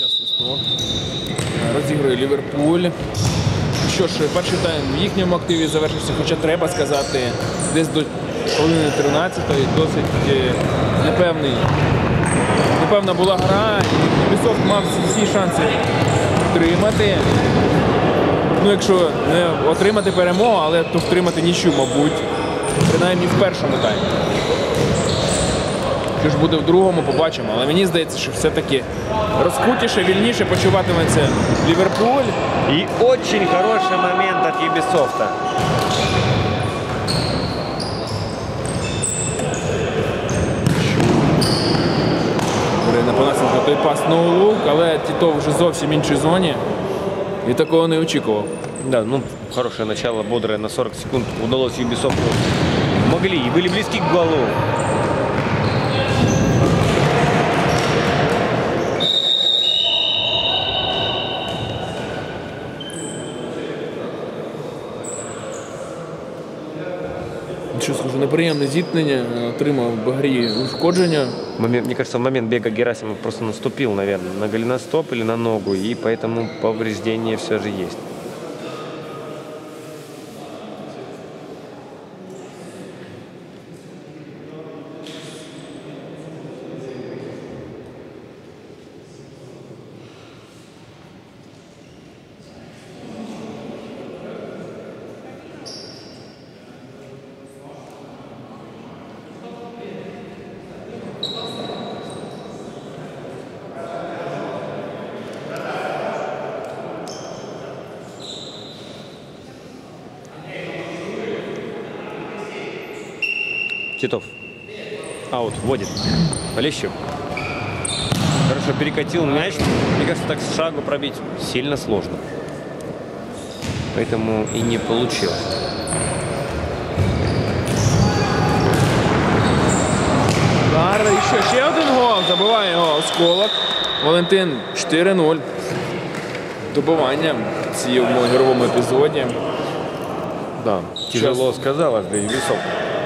час свисток. Розігрує Ліверпуль. Що ж, перший тайм в їхньому активі завершився, хоча треба сказати, десь до хвилини 13-ї досить непевна була гра, і Ubisoft мав всі шанси втримати. Ну, якщо не отримати перемогу, але то втримати нічю, мабуть, принаймні в першому таймі. Що ж буде в другому, побачимо. Але мені здається, що все-таки розкутіше, вільніше почуватиметься Ліверпуль. И очень хороший момент от Ubisoft. Напонасенко той пас на лук, але Тітов вже зовсім в іншій зоні. І такого не очікував. Да, ну, хорошее начало, бодрое, на 40 секунд удалось Ubisoft. Могли и были близки к голу. Що схоже, неприємне зіткнення, отримав в грі ушкодження. Мне кажется, в момент бега Герасимов просто наступил, наверное, на голеностоп или на ногу, и поэтому повреждение все же есть. Титов. Аут, вводит. Полещук. Хорошо перекатил мяч. Мне кажется, так с шагу пробить сильно сложно. Поэтому и не получилось. Гарно, і ще один гол. Забиває його Осколок. Валентин 4-0. Добивання в цьому ігровому епізоді. Да, тяжело сказалось для Ubisoft.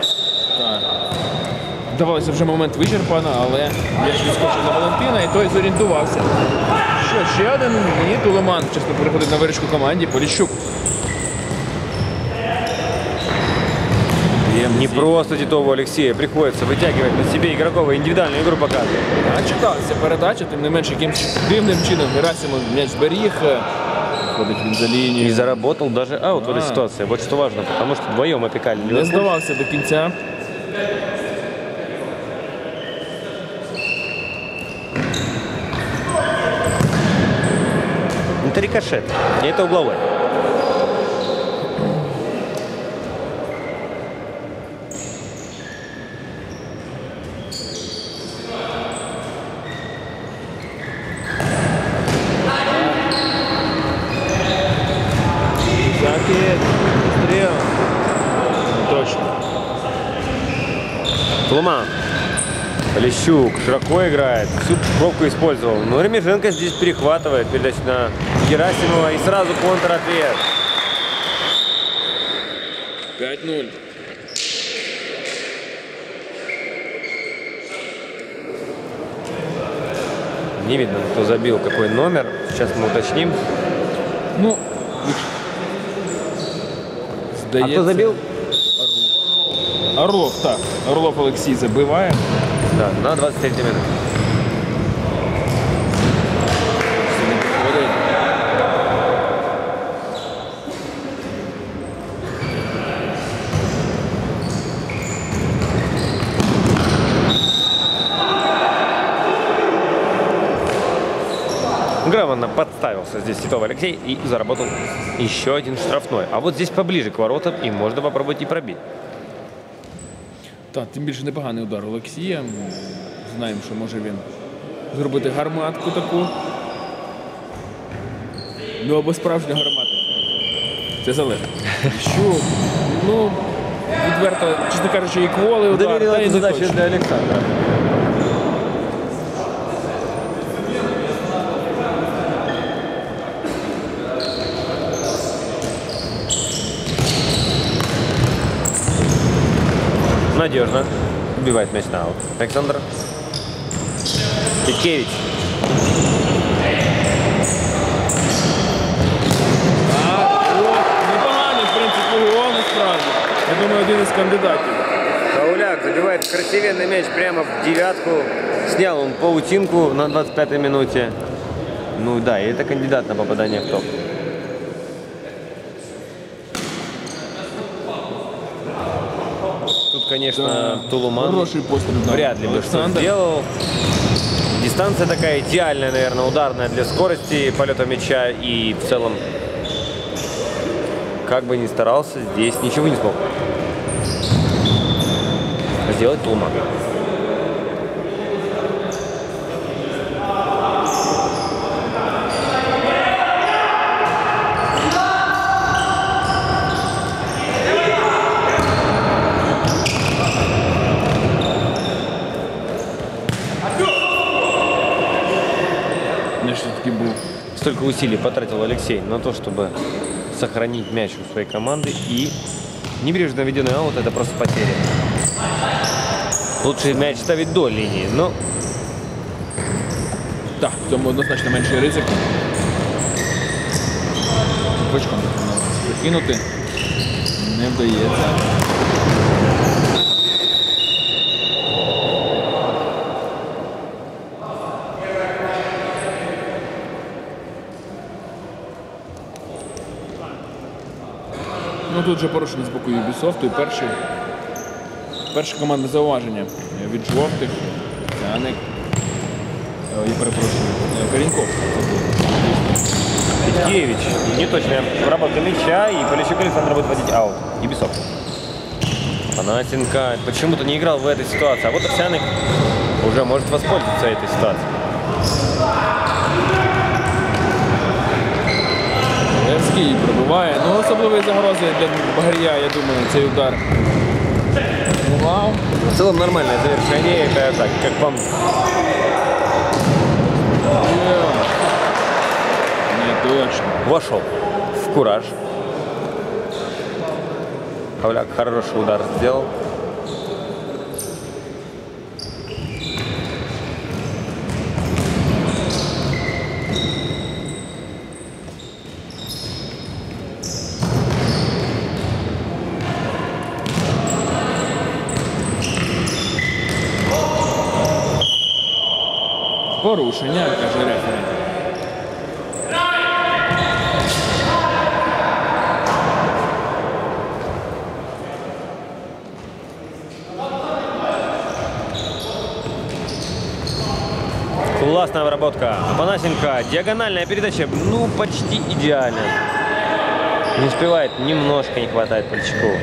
Здавалося, вже момент вичерпано, але м'яч відскочив на Валентина, і той зорієнтувався. Що, ще один? І Тулеман чесно переходить на виручку команді. Поліщук. Не просто Титову Алексею приходится вытягивать на себе игроков и индивидуальную игру показывать. Читалася передача, тим не менш, якимсь дивним чином Герасимов м'яч зберіг. Ходить він за лінію. И заработал даже аут в этой ситуации. Вот что важно, потому что вдвоем опекали Ливерпуль. Не здавався до кінця. Это рикошет, и это угловой. Закид, стрел. Точно. Тулеман. Полищук широко играет, всю пробку использовал. Но Ремеженко здесь перехватывает передачу на Герасимова и сразу контратвет. 5-0. Не видно, кто забил, какой номер. Сейчас мы уточним. Ну, здається, А кто забил? Орлов, так. Орлов Олексій забиває. Да, на 23 минуте. Грамотно подставился здесь Титов Алексей и заработал еще один штрафной. А вот здесь поближе к воротам и можно попробовать и пробить. Так, тим більше непоганий удар Олексія. Знаємо, що може він зробити гарматку таку. Ну, або справжню гармату. Це залежить. Що? Ну, відверто, чесно кажучи, і кволи удар, Доверил та й эту не задачу точно. для Александра. Надежно. Убивает мяч на аут. Александр Петкевич. один із кандидатів. Хауляк забивает красивенный мяч прямо в девятку. Снял он паутинку на 25-й минуте. Ну да, и это кандидат на попадание в топ. Тут, конечно, Тулуман Хороший постріл. вряд ли бы что сделал. Дистанция такая идеальная, наверное, ударная для скорости полета мяча. И в целом, как бы ни старался, здесь ничего не смог сделать Тулуман. Столько усилий потратил Алексей на то, чтобы сохранить мяч у своей команды. И небрежно наведенный аут — это просто потеря. Лучше мяч ставить до линии, но... Так, в цьому однозначно менший ризик. Бочком прикинути. Не вдається. Ну тут же порушення з боку Ubisoft. І перше командне зауваження від жовтих. Яник. Я перепрошую. Кореньков. Петкевич. Неточная обработка мяча, и Полищук Александр будет водить аут. Ubisoft. Панасенко почему-то не играл в этой ситуации. А вот Овсяник уже может воспользоваться этой ситуацией. Левський пробиває. Ну, особливої загрози для Багарія, я думаю, цей удар. Вау. В целом нормальное завершение этой атаки, как по мне. Не точно. Вошел в кураж. Хауляк хороший удар сделал. Порушення, каже рефері. Классная обработка. Панасенко. Диагональная передача. Ну, почти идеально. Не успевает. Немножко не хватает Польчакову.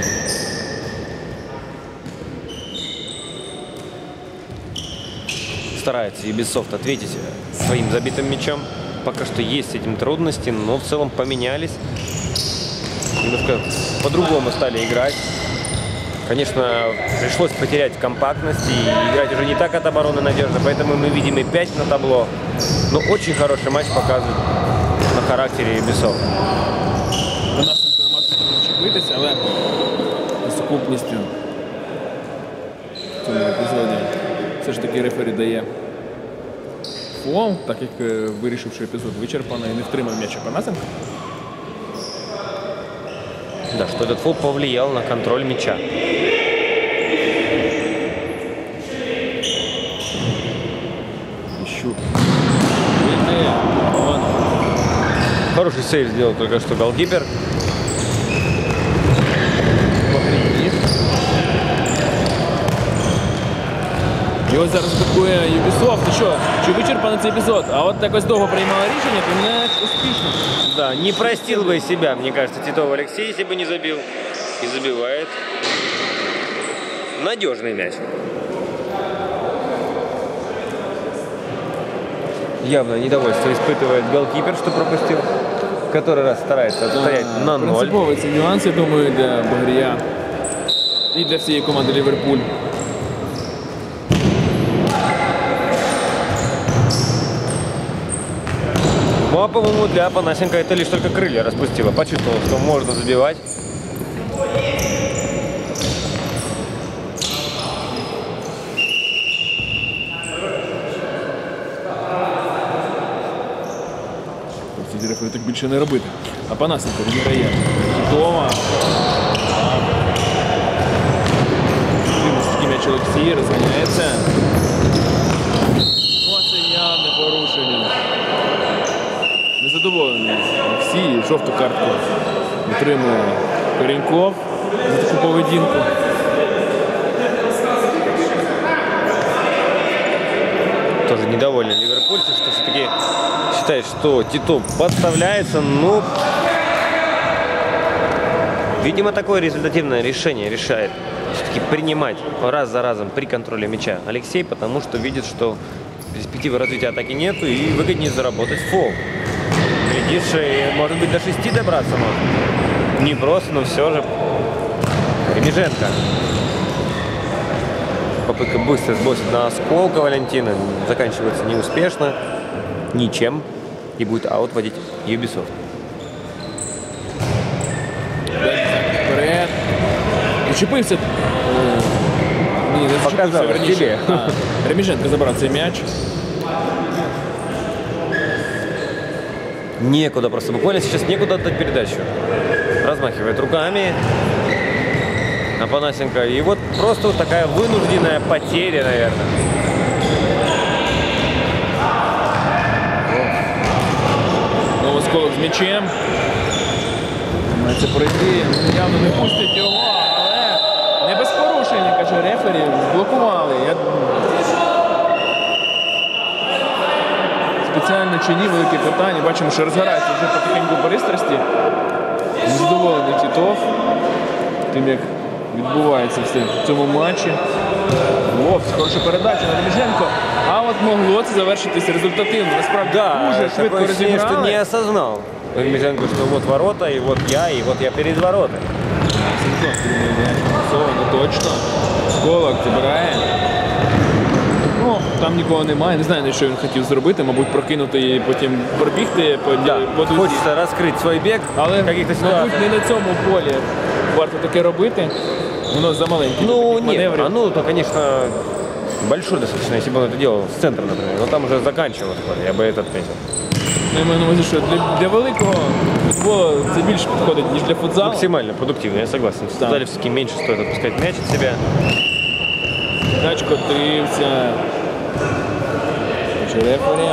Старается Ubisoft ответить своим забитым мячом. Пока что есть с этим трудности, но в целом поменялись. Немножко по-другому стали играть. Конечно, пришлось потерять компактность и играть уже не так от обороны надежно, поэтому мы видим и 5 на табло. Но очень хороший матч показывает на характере Ubisoft. До нас не намагався зачепитися, але сукупністю в цьому епізоді все ж таки рефері дає фол, так як вирішивши епізод вичерпано і не втримав м'яча Панасенко. Да, что этот фол повлиял на контроль мяча. Ищу. Хороший сейв сделал только что голкипер. І ось зараз атакує Ubisoft. І що? Чи вичерпаний цей епізод? А от якось довго приймали рішення, то не успішно. Да, не простил бы себя, мне кажется, Титов Алексей, если бы не забил. И забивает. Надежный мяч. Явно недовольство испытывает голкипер, что пропустил. В который раз старается отстоять на 0. Принциповий цей нюанс, я думаю, для Багарія і для всієї команди Ліверпуль. Ну а по-моему для Панасенко это лишь только крылья распустило. Почувствовал, что можно забивать. Ці рефери так більше не робити. А Панасенко виграє. Чудово. м'яч Олексій, розганяється. Ну, а це явне порушення. Незадоволений Олексій, жовту картку отримує Кореньков за таку поведінку. Тоже недоволен ливерпульцы, что все-таки считает, что Титов подставляется, но, видимо, такое результативное решение решает все-таки принимать раз за разом при контроле мяча Алексей, потому что видит, что перспективы развития атаки нету и выгоднее заработать фол. Глядишь, и, может быть, до 6 добраться можно. Не просто, но все же. Ремеженко. Попытка быстро сбросить на осколка Валентина заканчивается неуспешно, ничем, и будет аут водить Ubisoft. Вперед. Зачепився. Ні, не Показав верніше. тебе. Реміженко забрав цей м'яч. Некуда просто, буквально сейчас некуда отдать передачу. Размахивает руками Апанасенко. И вот просто вот такая вынужденная потеря, наверное. Знову Осколок з м'ячем. Мається пройти. Явно не пустять його, але не без порушення, каже рефері. Блокували. Спеціально чи ні, велике питання. Бачимо, що розгорається вже потихеньку пристрасті. Незадоволений Титов тим, як відбувається все в цьому матчі. Хороша передача на Реміженко. А от могло це завершитися результативно. Насправді дуже швидко такое ощущение, что розіграли. не осознал Ремеженко, что вот ворота, и вот я перед воротами. Сенцов тримає м'яч. Солоно точно. Сколок забирає. Ну, там нікого немає. Не знаю, що він хотів зробити. Мабуть, прокинути і потім пробігти по дузі. Хочется раскрыть свой бег Але, в каких-то мабуть, ситуациях. не на цьому полі варто таке робити. Воно за маленький. Ну, нет, маневрів. то, конечно, большой достаточно, если бы он это делал с центра, например. Но там уже заканчивал, я бы это отметил. Ну, я маю на увазі, що для великого футболу це більше підходить, ніж для футзалу. Максимально продуктивно, я согласен. В футзале все-таки меньше стоит отпускать мяч от себя. Мяч котився. Рефері.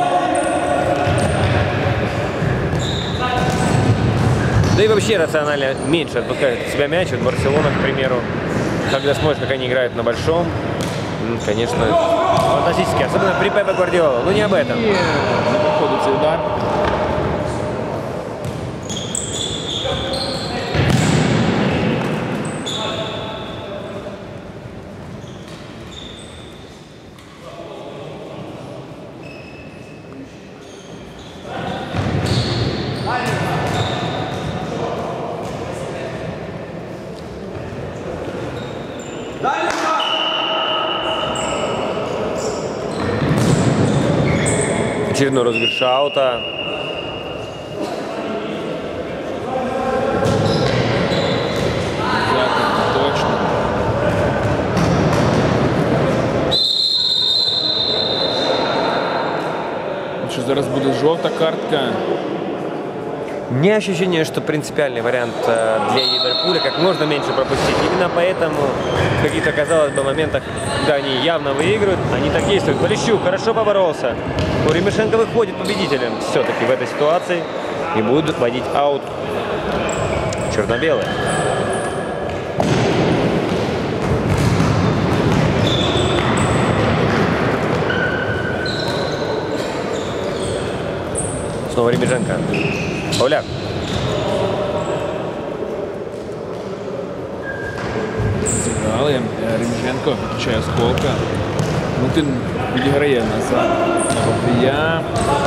Да и вообще рационально меньше отпускает от себя мяч. Вот Барселона, к примеру, когда смотришь, как они играют на большом, конечно, фантастически. Особенно при Пепе Гвардиоле. Но не об этом. І не проходить цей удар. Очередной розыгрыш аута. Точно. Що зараз буде жовта картка. У меня ощущение, что принципиальный вариант для Ливерпуля как можно меньше пропустить. Именно поэтому в каких-то, казалось бы, моментах, когда они явно выигрывают, они так действуют. Полищук хорошо поборолся. Ремешенко выходит победителем все-таки в этой ситуации и будет вводить аут черно-белый. Снова Ремеженко. Пауляк. Зіграли. Реміженко включає Осколка. Мутин відіграє назад. Бабія.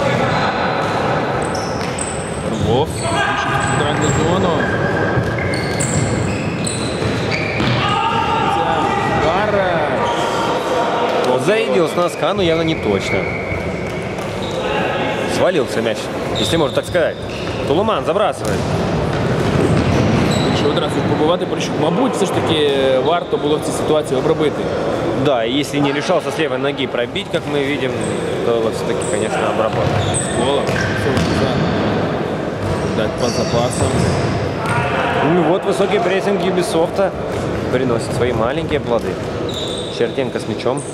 Орлов. Центральну зону. Удар. Заявил с носка, но явно не точно. Свалился мяч, если можно так сказать. Тулуман забрасывает. Якщо одразу побувати Поліщук, мабуть, все ж таки варто було в цій ситуації обробити. Да, если не решался с левой ноги пробить, как мы видим, то вот все-таки, конечно, обработал. Сколок. Дать по запасам. Ну вот высокий прессинг Ubisoft приносит свои маленькие плоды. Чертенко с мячом.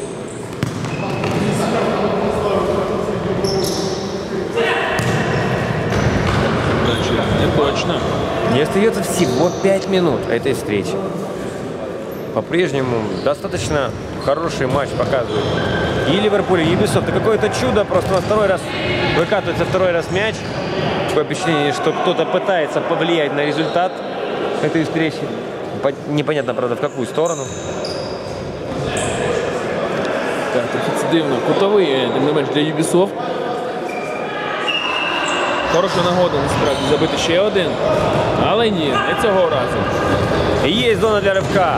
Не точно. Не остается всего 5 минут этой встречи. По-прежнему достаточно хороший матч показывает и Ливерпуль, и Ubisoft. Это какое-то чудо, просто на второй раз выкатывается второй раз мяч. Такое впечатление, что кто-то пытается повлиять на результат этой встречи. Непонятно, правда, в какую сторону. Так, трохи це дивно. Кутовий, тим не менш, для Ubisoft. Хороша нагода, насправді, забити ще один. Але ні, не цього разу. И есть зона для рывка.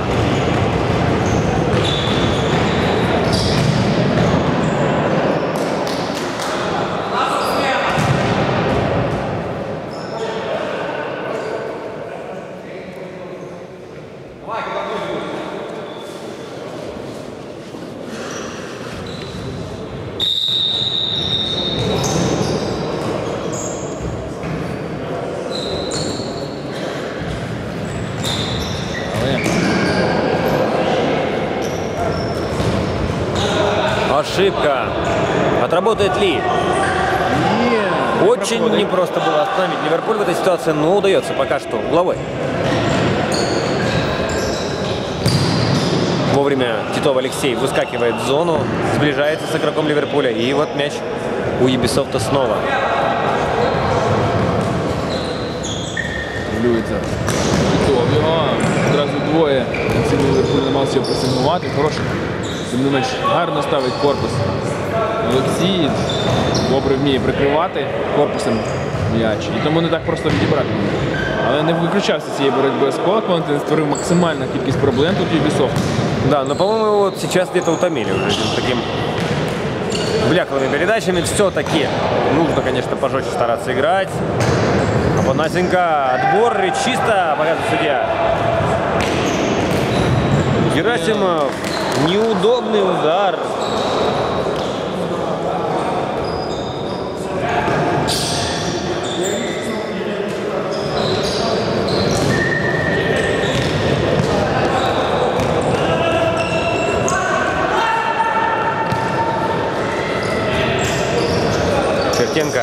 Ошибка. Отработает ли? Ні. Очень непросто было остановить Ливерпуль в этой ситуации, но удается пока что угловой. Вовремя Титов Алексей выскакивает в зону, сближается с игроком Ливерпуля. И вот мяч у Ubisoft снова. Люється. Титов його. Одразу двоє. Цілий Ливерпуль намагався його пресингувати. Хороший. Тим не менш, гарно ставить корпус. Олексій добре вміє прикривати корпусом м'яч. І тому не так просто відібрати. Але не виключався цієї боротьби з Колоквантин, створив максимальну кількість проблем тут Ubisoft. Да, но, по-моему, вот сейчас где-то утомили уже таким бляклыми передачами. Все-таки нужно, конечно, пожестче стараться играть. Апанасенко, отбор, и чисто, показывает судья. Герасимов, неудобный удар. Чертенко.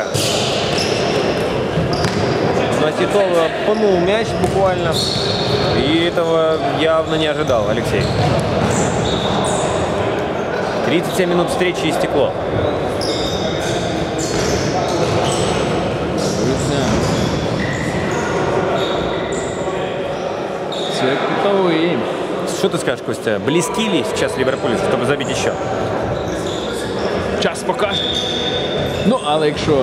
На Титова пнул мяч буквально. И этого явно не ожидал Алексей. 37 минут встречи истекло. Це кутовий. Что ты скажешь, Костя? Близки ли сейчас Ливерпуль, чтобы забить еще? Час покаже. Ну, але якщо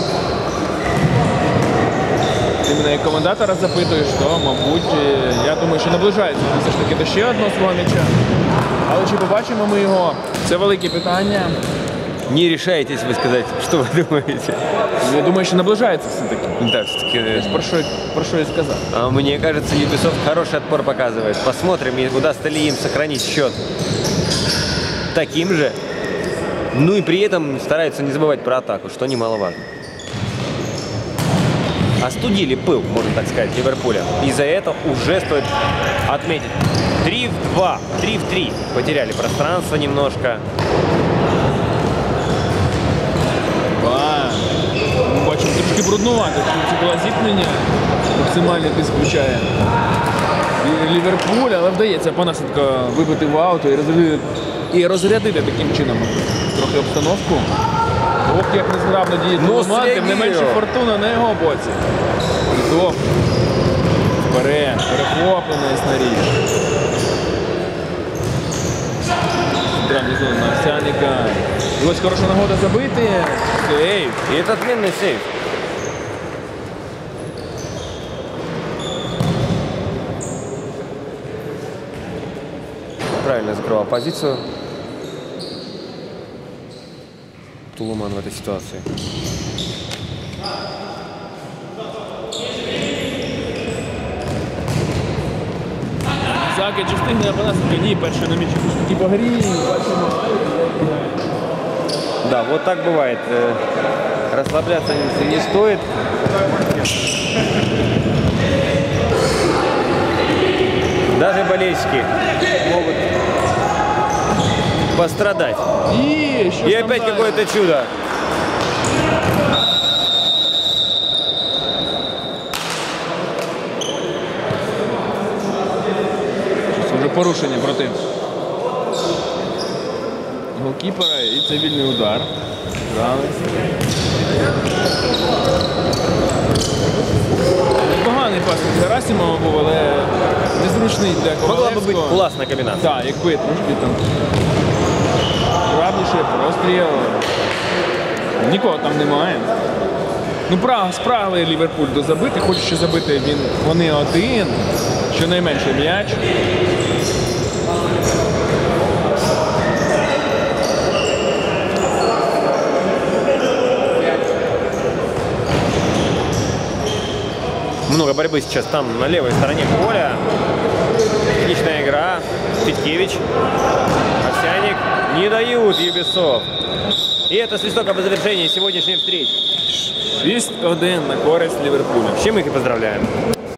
ти мене як коментатора запитуєш, то, мабуть, я думаю, що наближається все ж таки до ще одного свого м'яча. Але чи побачимо ми його? Це велике питання. Не решаетесь вы сказать, что вы думаете? Я думаю, що наближається все-таки. Да, все-таки. Про що я сказав. А мне кажется, Ubisoft хороший отпор показывает. Посмотрим, удастся ли им сохранить счет таким же. Ну и при этом стараются не забывать про атаку, что немаловажно. Остудили пыл, можно так сказать, Ливерпуля. И за это уже стоит отметить. 3-2, 3-3. Потеряли пространство немножко. Ми бачимо трошки бруднувати, це було зіткнення. Максимальний тиск включає Ліверпуль, але вдається Панасенко вибити в аут і розрядити таким чином трохи обстановку. Ох, як незграбно діє Тулуман, тим не менше фортуна на його боці. Титов вперед, перехоплений снарід. Центральний зон на Овсянника. І ось хороша нагода забити. Сейв. И это отменный сейв. Правильно закрывал позицию Тулуман в этой ситуации. Заки, чи встигне Апанасенко? Ні, перший на м'ячі. І по грі, бачимо. Да, вот так бывает. Расслабляться не стоит. Даже болельщики могут пострадать. І що И ж там опять далі? какое-то чудо. Це вже порушення проти голкіпера і це вільний удар. Грали. Поганий пас від Герасимова був, але незручний для Могла бы Ковалевського. быть классная комбинация. Так, якби трошки там правніше, простріл. Нікого там немає. Ну, спрагли Ліверпуль дозабити, хоче ще забити вони один, щонайменше м'яч. Много борьбы сейчас там на левой стороне поля. Отличная игра. Петкевич. Овсяник. Не дают Юбисов. И это свисток об завершении сегодняшней встречи. 6-1 на користь Ліверпуля. С чем их и поздравляем.